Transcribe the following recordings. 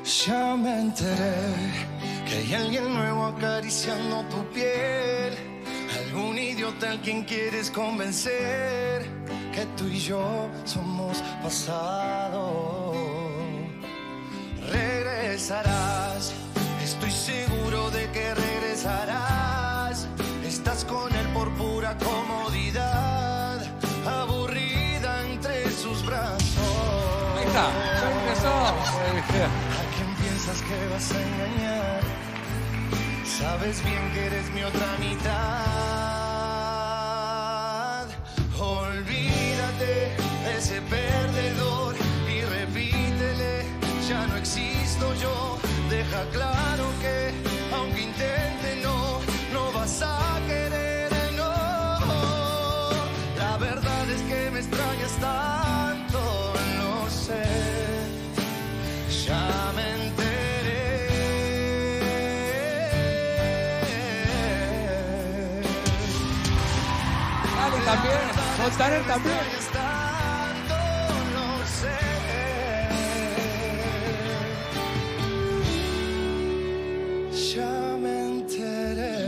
Ya me enteré que hay alguien nuevo acariciando tu piel. Algún idiota al quien quieres convencer que tú y yo somos pasado. Regresarás, estoy seguro de que regresarás. Estás con él por pura comodidad, aburrida entre sus brazos. Ahí está, ya empezó. ¿A quién piensas que vas a engañar? Sabes bien que eres mi otra mitad. Olvídate de ese perdedor y repítele, ya no existo yo. Deja claro que aunque intente no vas a querer, no. La verdad es que me extrañas tanto, no sé. Ya me enteré. Dale también, Montaner también. No sé. Ya me enteré.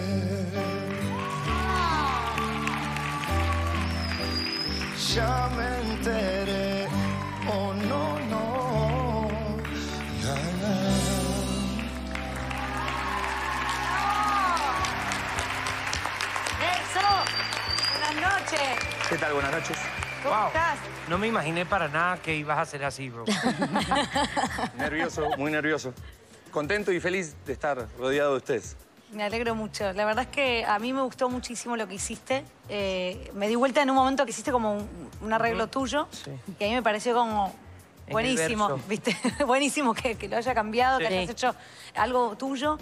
Ya me enteré. Oh, no, no. Na, na. ¡Eso! Buenas noches. ¿Qué tal? Buenas noches. ¿Cómo estás? No me imaginé para nada que ibas a hacer así, bro. Nervioso, muy nervioso. Contento y feliz de estar rodeado de ustedes. Me alegro mucho. La verdad es que a mí me gustó muchísimo lo que hiciste. Me di vuelta en un momento que hiciste como un arreglo tuyo. Sí. Y a mí me pareció como En buenísimo, el verso. ¿viste? Buenísimo que lo haya cambiado, que Sí. hayas hecho algo tuyo.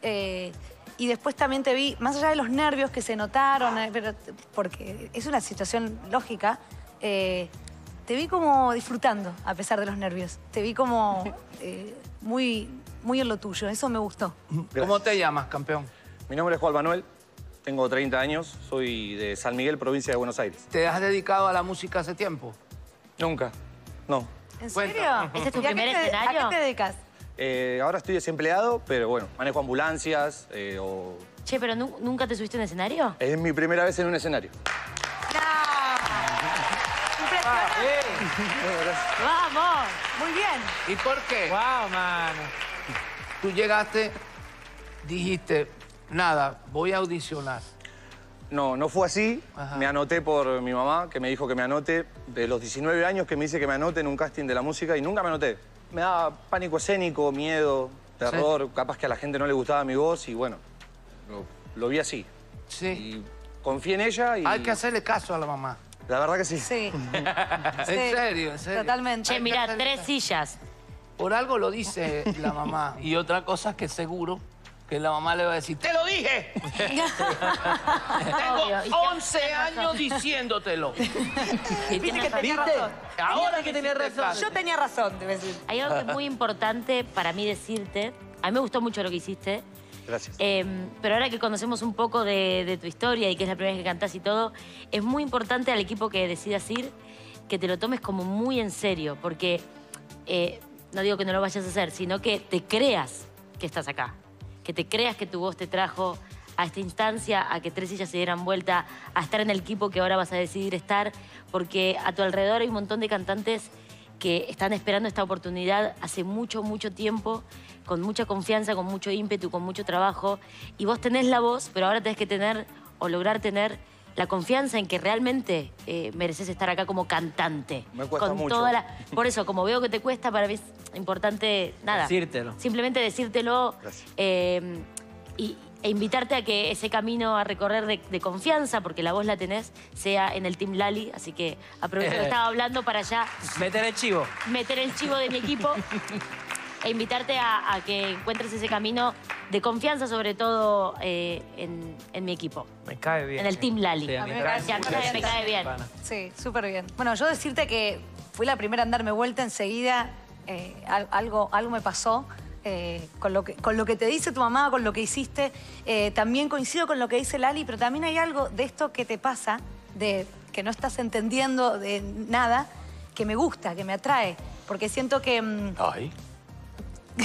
Y después también te vi, más allá de los nervios que se notaron, pero porque es una situación lógica, te vi como disfrutando a pesar de los nervios. Te vi como muy en lo tuyo. Eso me gustó. ¿Cómo te llamas, campeón? Mi nombre es Juan Manuel, tengo 30 años, soy de San Miguel, provincia de Buenos Aires. ¿Te has dedicado a la música hace tiempo? Nunca, no. ¿En Cuenta. serio? ¿Este es tu ¿Y a qué primer te- escenario? ¿A qué te dedicas? Ahora estoy desempleado, pero bueno, manejo ambulancias o... Che, pero ¿nunca te subiste a un escenario? Es mi primera vez en un escenario. ¡No! Impresionante. ¡Vamos! Muy bien. ¿Y por qué? ¡Wow, mano! Tú llegaste, dijiste, nada, voy a audicionar. No fue así. Ajá. Me anoté por mi mamá, que me dijo que me anote. De los 19 años que me dice que me anote en un casting de la música y nunca me anoté. Me daba pánico escénico, miedo, terror. Capaz que a la gente no le gustaba mi voz y bueno, lo vi así. Sí. Y confié en ella y... Hay que hacerle caso a la mamá. La verdad que sí. Sí. En serio, en serio. Totalmente. Che, mirá, hacerle 3 caso. sillas. Por algo lo dice la mamá. Y otra cosa que seguro que la mamá le va a decir, ¡te lo dije! Obvio, y Tengo te- 11 años diciéndotelo. Y Viste que tenés tenía ¿Viste? razón. Ahora que tenía razón. Yo tenía razón, debe decir. Hay algo que es muy importante para mí decirte. A mí me gustó mucho lo que hiciste. Gracias. Pero ahora que conocemos un poco de tu historia y que es la primera vez que cantás y todo, es muy importante al equipo que decidas ir que te lo tomes como muy en serio, porque no digo que no lo vayas a hacer, sino que te creas que estás acá, que te creas que tu voz te trajo a esta instancia, a que 3 sillas se dieran vuelta, a estar en el equipo que ahora vas a decidir estar, porque a tu alrededor hay un montón de cantantes que están esperando esta oportunidad hace mucho, mucho tiempo, con mucha confianza, con mucho ímpetu, con mucho trabajo. Y vos tenés la voz, pero ahora tenés que tener o lograr tener la confianza en que realmente mereces estar acá como cantante. Me cuesta con mucho. Por eso, como veo que te cuesta, para mí es importante, nada. Decírtelo. Simplemente decírtelo Gracias. e invitarte a que ese camino a recorrer de confianza, porque la voz la tenés, sea en el Team Lali. Así que aprovecho que estaba hablando para ya Meter el chivo. meter el chivo de mi equipo e invitarte a que encuentres ese camino de confianza, sobre todo en mi equipo, Me cae bien. en el Team Lali. Sí, a mí me también. cae- a mí me cae bien. Pana. Sí, súper bien. Bueno, yo decirte que fui la primera en darme vuelta enseguida. Algo me pasó. Con lo que te dice tu mamá, con lo que hiciste. También coincido con lo que dice Lali, pero también hay algo de esto que te pasa, de que no estás entendiendo de nada, que me gusta, que me atrae. Porque siento que... Ay.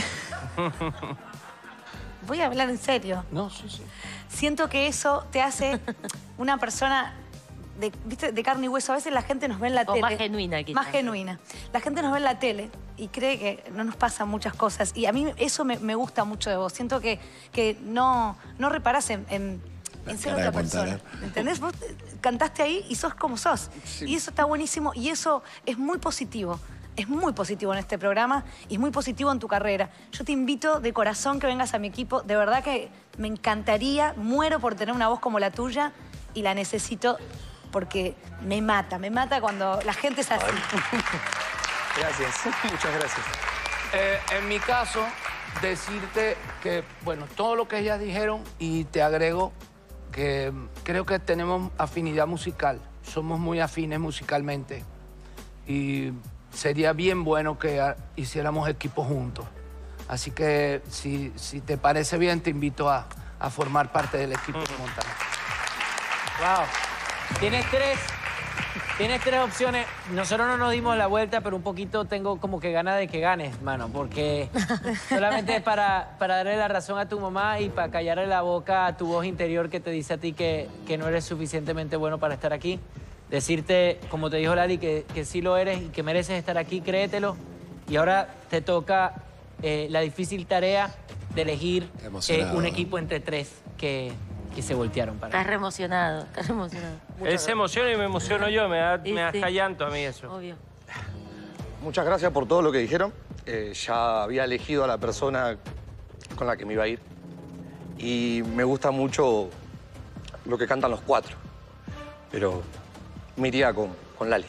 Voy a hablar en serio. No, sí, sí. Siento que eso te hace una persona ¿viste? De carne y hueso. A veces la gente nos ve en la O tele. más genuina, quizás. Más genuina. La gente nos ve en la tele y cree que no nos pasan muchas cosas. Y a mí eso me gusta mucho de vos. Siento que no reparás en ser otra persona. ¿Entendés? Vos cantaste ahí y sos como sos. Sí. Y eso está buenísimo y eso es muy positivo. Es muy positivo en este programa y es muy positivo en tu carrera. Yo te invito de corazón que vengas a mi equipo. De verdad que me encantaría, muero por tener una voz como la tuya y la necesito porque me mata cuando la gente es así. Gracias, muchas gracias. En mi caso, decirte que, bueno, todo lo que ellas dijeron y te agrego que creo que tenemos afinidad musical. Somos muy afines musicalmente y sería bien bueno que hiciéramos equipo juntos. Así que si te parece bien, te invito a formar parte del equipo de Montana. Wow. Tienes tres opciones. Nosotros no nos dimos la vuelta, pero un poquito tengo como que ganas de que ganes, mano, porque solamente es para darle la razón a tu mamá y para callarle la boca a tu voz interior que te dice a ti que no eres suficientemente bueno para estar aquí. Decirte, como te dijo Lali, que sí lo eres y que mereces estar aquí, créetelo. Y ahora te toca la difícil tarea de elegir un equipo entre tres que se voltearon para Estás re emocionado, estás re emocionado. Él se emociona y me emociono yo, me da hasta llanto a mí eso. Obvio. Muchas gracias por todo lo que dijeron. Ya había elegido a la persona con la que me iba a ir. Y me gusta mucho lo que cantan los cuatro. Pero me iría con Lali.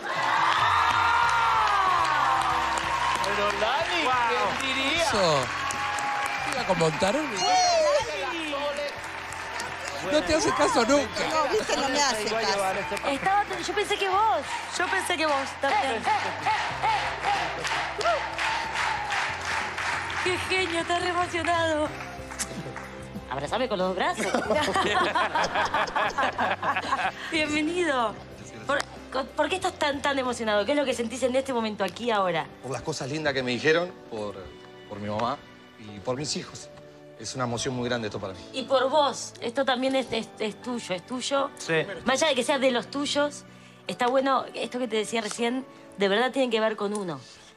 Pero Lali, ¿quién diría? Eso. Iba con Montaron. No te hace caso nunca. No, viste, no me hace caso. Yo pensé que vos. Yo pensé que vos también. ¡Qué genio! Estás re emocionado. Abrázame con los brazos. Bienvenido. ¿Por qué estás tan emocionado? ¿Qué es lo que sentís en este momento, aquí, ahora? Por las cosas lindas que me dijeron, por mi mamá y por mis hijos. Es una emoción muy grande esto para mí. Y por vos, esto también es tuyo. Sí. Más allá de que sea de los tuyos, está bueno, esto que te decía recién, de verdad tiene que ver con uno.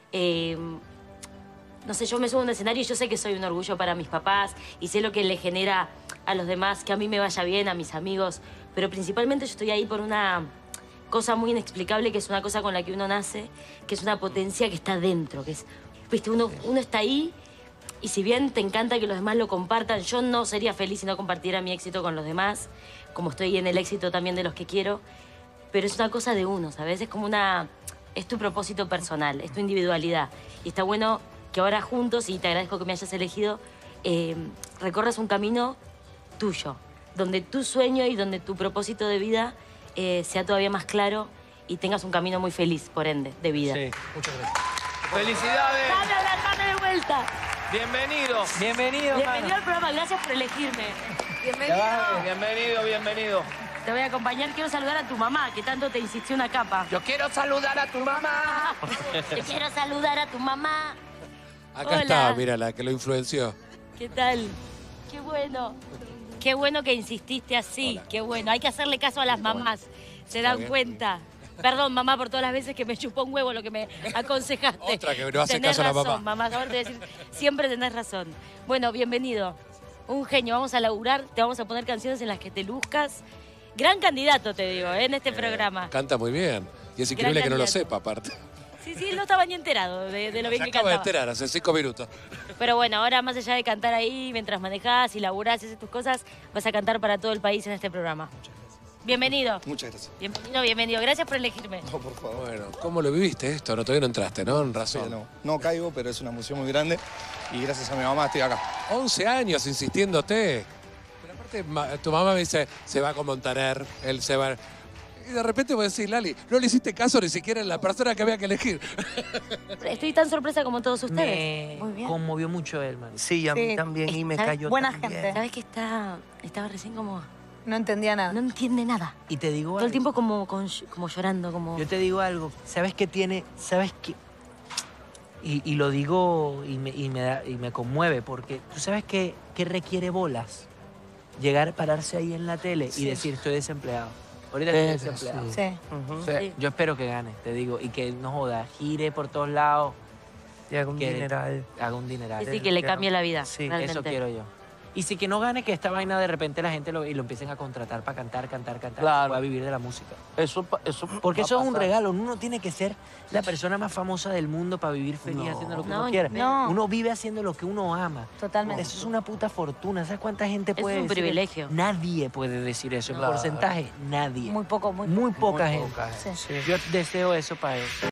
No sé, yo me subo a un escenario y yo sé que soy un orgullo para mis papás y sé lo que le genera a los demás, que a mí me vaya bien, a mis amigos, pero principalmente yo estoy ahí por una cosa muy inexplicable, que es una cosa con la que uno nace, que es una potencia que está dentro, que es, viste, uno está ahí. Y si bien te encanta que los demás lo compartan, yo no sería feliz si no compartiera mi éxito con los demás, como estoy en el éxito también de los que quiero, pero es una cosa de uno, ¿sabes? Es como es tu propósito personal, es tu individualidad. Y está bueno que ahora juntos, y te agradezco que me hayas elegido, recorras un camino tuyo, donde tu sueño y donde tu propósito de vida sea todavía más claro y tengas un camino muy feliz, por ende, de vida. Sí. Muchas gracias. ¡Felicidades! ¡Dame de vuelta! Bienvenido. Bienvenido, Bienvenido al programa, gracias por elegirme. Bienvenido. Te voy a acompañar, quiero saludar a tu mamá, que tanto te insistió una capa. Yo quiero saludar a tu mamá. Te quiero saludar a tu mamá. Acá Hola. está, mira, la que lo influenció. ¿Qué tal? Qué bueno. Qué bueno que insististe así, qué bueno. Hay que hacerle caso a las mamás, se dan cuenta. Perdón, mamá, por todas las veces que me chupó un huevo lo que me aconsejaste. Otra que no hace Tenés caso a la razón, mamá. Ahora te voy a decir, siempre tenés razón. Bueno, bienvenido. Un genio, vamos a laburar, te vamos a poner canciones en las que te luzcas. Gran candidato, te digo, en este programa. Canta muy bien. Y es increíble que no lo candidato. sepa, aparte. Sí, él no estaba ni enterado de lo bien Se que acaba de cantaba. enterar hace 5 minutos. Pero bueno, ahora más allá de cantar ahí, mientras manejás y laburás y haces tus cosas, vas a cantar para todo el país en este programa. Bienvenido. Muchas gracias. Bienvenido. Gracias por elegirme. No, por favor. Bueno, ¿cómo lo viviste esto? No, todavía no entraste, ¿no? En razón. No caigo, pero es una emoción muy grande. Y gracias a mi mamá estoy acá. 11 años insistiéndote. Pero aparte, tu mamá me dice, se va con Montaner, él se va... Y de repente voy a decir, Lali, no le hiciste caso ni siquiera en la persona que había que elegir. Estoy tan sorpresa como todos ustedes. Me Muy bien. conmovió mucho él, man. Sí, a mí Sí. también. Y me ¿Sabes? cayó Buena también. gente. ¿Sabes que estaba recién como... No entendía nada. No entiende nada. Y te digo Todo algo. el tiempo como llorando, como... Yo te digo algo. ¿Sabes qué tiene? ¿Sabes qué? Y lo digo y me conmueve, porque tú sabes que requiere bolas. Llegar, pararse ahí en la tele y decir, estoy desempleado. Ahorita estoy desempleado. Sí. Yo espero que gane, te digo, y que no joda, gire por todos lados. Y haga un dineral. Haga un dineral. Y sí, que le cambie la vida. Sí, realmente. Eso quiero yo. Y si que no gane, que esta vaina de repente la gente lo empiecen a contratar para cantar. Claro. Va a vivir de la música. Eso Porque va eso a es un pasar. regalo. Uno tiene que ser la persona más famosa del mundo para vivir feliz haciendo lo que uno quiere. no. Uno vive haciendo lo que uno ama. Totalmente. Eso es una puta fortuna. ¿Sabes cuánta gente Es puede un decir privilegio. Nadie puede decir eso. En Claro. porcentaje, nadie. Muy poco, Muy poca gente. poca gente. Sí. Yo deseo eso para él.